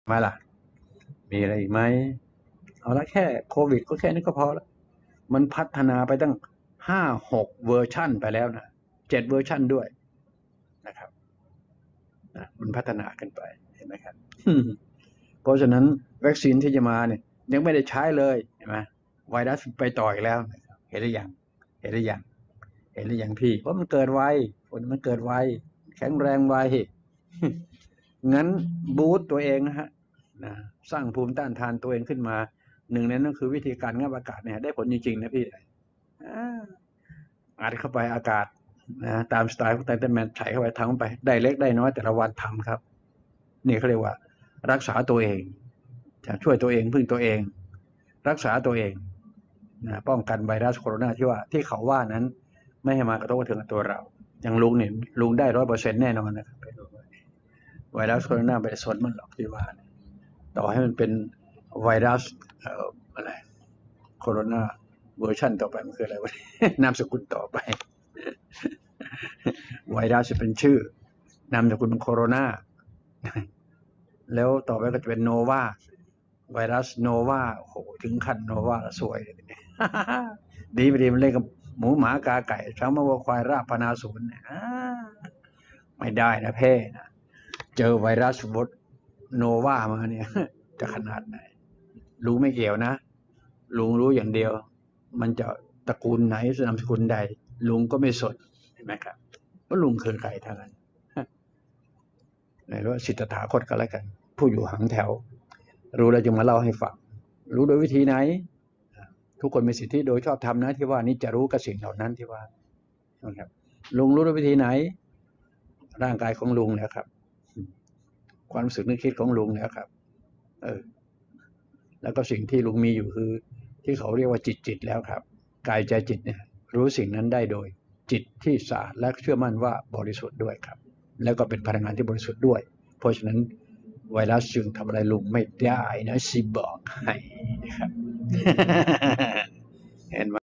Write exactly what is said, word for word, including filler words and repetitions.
มาล่ะมีอะไรอีกไหมเอาละแค่โควิดก็แค่นี้ก็พอแล้วมันพัฒนาไปตั้งห้าหกเวอร์ชั่นไปแล้วนะเจ็ดเวอร์ชั่นด้วยนะครับนะมันพัฒนากันไปเห็นไหมครับเพราะฉะนั้นวัคซีนที่จะมาเนี่ยยังไม่ได้ใช้เลยเห็นไหมไวรัสไปต่ออีกแล้วเห็นหรือยังเห็นหรือยังเห็นหรือยังพี่เพราะมันเกิดไวคนมันเกิดไวแข็งแรงไวงั้นบูสต์ตัวเองนะฮะนะสร้างภูมิต้านทานตัวเองขึ้นมาหนึ่งในนั้นคือวิธีการงับอากาศเนี่ยได้ผลจริงๆนะพี่อัดเข้าไปอากาศนะตามสไตล์ของไทเทนแมนใส่เข้าไปทำไปได้เล็กได้น้อยแต่ละวันทำครับนี่เขาเรียกว่ารักษาตัวเองจะช่วยตัวเองพึ่งตัวเองรักษาตัวเองนะป้องกันไวรัสโคโรนาที่ว่าที่เขาว่านั้นไม่ให้มากระทบกระเทือนตัวเราอย่างลุงเนี่ยลุงได้ร้อยเปอร์เซ็นต์แน่นอนนะครับไวรัสโคโรนาไม่ได้สนมันหรอกที่ว่าต่อให้มันเป็นไวรัสเอ่ออะไรโคโรนาเวอร์ชันต่อไปมันคืออะไรวะนามสกุลต่อไปไวรัสจะเป็นชื่อนามสกุลเป็นโคโรนาแล้วต่อไปก็จะเป็นโนวาไวรัสโนวาโอ้โหถึงขั้นโนวาสวยดีไปดีมันเล่นกับหมูหมากาไก่ช้างมาวัวควายราพนาศูนย์ไม่ได้นะเพ่นะเจอไวรัสบดโนวามาเนี่ยจะขนาดไหนรู้ไม่เกี่ยวนะลุงรู้อย่างเดียวมันจะตระกูลไหนนามสกุลใดลุงก็ไม่สนเห็นไหมครับว่าลุงคือใครทั้งนั้นในรู้สิทธาคตก็แล้วกันผู้อยู่หังแถวรู้แล้วจึงมาเล่าให้ฟังรู้โดยวิธีไหนทุกคนมีสิทธิโดยชอบธรรมนะที่ว่านี่จะรู้กับสิ่งเหล่านั้นที่ว่าครับลุงรู้ด้วยวิธีไหนร่างกายของลุงเนี่ยครับความรู้สึกนึกคิดของลุงเนี่ยครับเออแล้วก็สิ่งที่ลุงมีอยู่คือที่เขาเรียกว่าจิตจิตแล้วครับกายใจจิตเนี่ยรู้สิ่งนั้นได้โดยจิตที่สะอาดและเชื่อมั่นว่าบริสุทธิ์ด้วยครับแล้วก็เป็นพลังงานที่บริสุทธิ์ด้วยเพราะฉะนั้นไวรัสจึงทำอะไรลุงไม่ได้นะสิบอกให้นะครับเห็นไหม